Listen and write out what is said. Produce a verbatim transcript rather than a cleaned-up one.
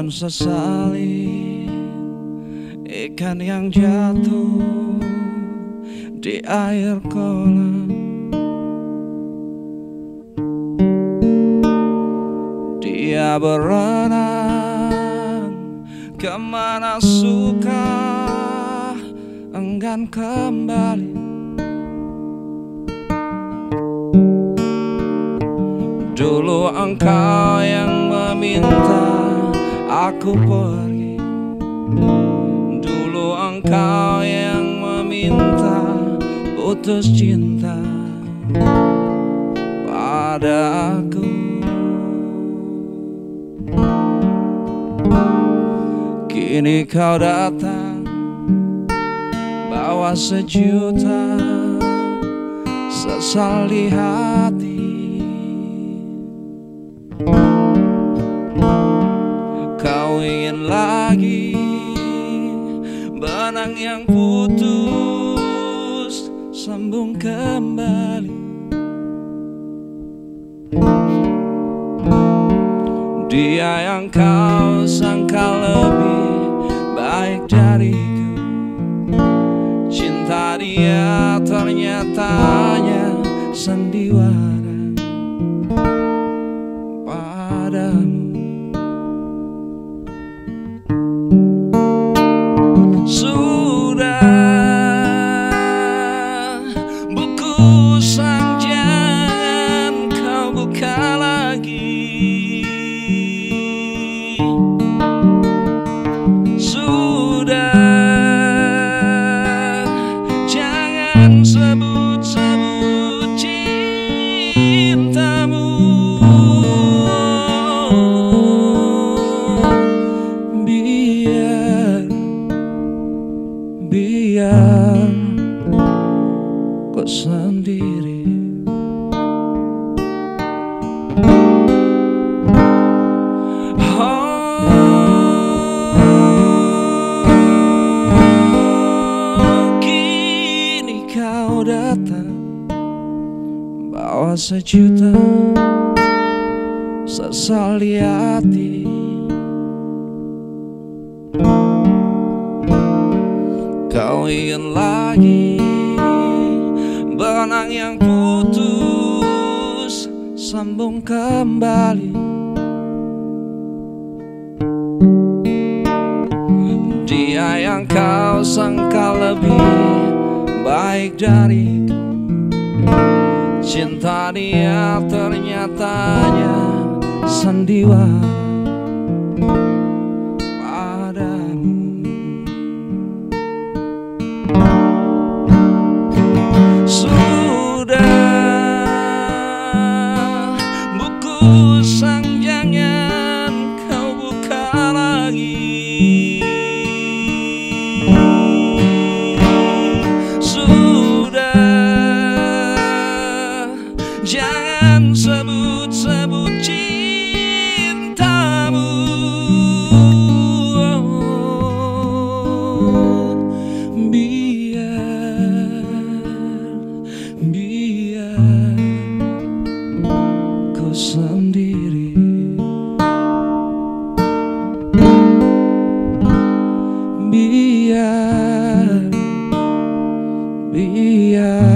Jangan sesali ikan yang jatuh di air kolam. Dia berenang kemana suka, enggan kembali. Dulu engkau yang meminta aku pergi, dulu engkau yang meminta putus cinta pada aku. Kini kau datang bawa sejuta sesal di hati. Kau ingin lagi benang yang putus sambung kembali. Dia yang kau sangka lebih baik dariku, cinta dia ternyata hanya sandiwara padamu. Sudah, buku sang jangan kau buka lagi. Sudah, jangan sebut-sebut cintamu. Biar Biar kau sendiri. Oh, kini kau datang bawa sejuta sesal di hati. Kau ingin lagi benang yang putus sambung kembali. Dia yang kau sangka lebih baik dariku, cinta dia ternyata hanya sandiwara padamu. Sudah, buku sang jangan kau buka lagi. Sudah, jangan sebut-sebut cintamu. Biar kau sendiri. Biar Biar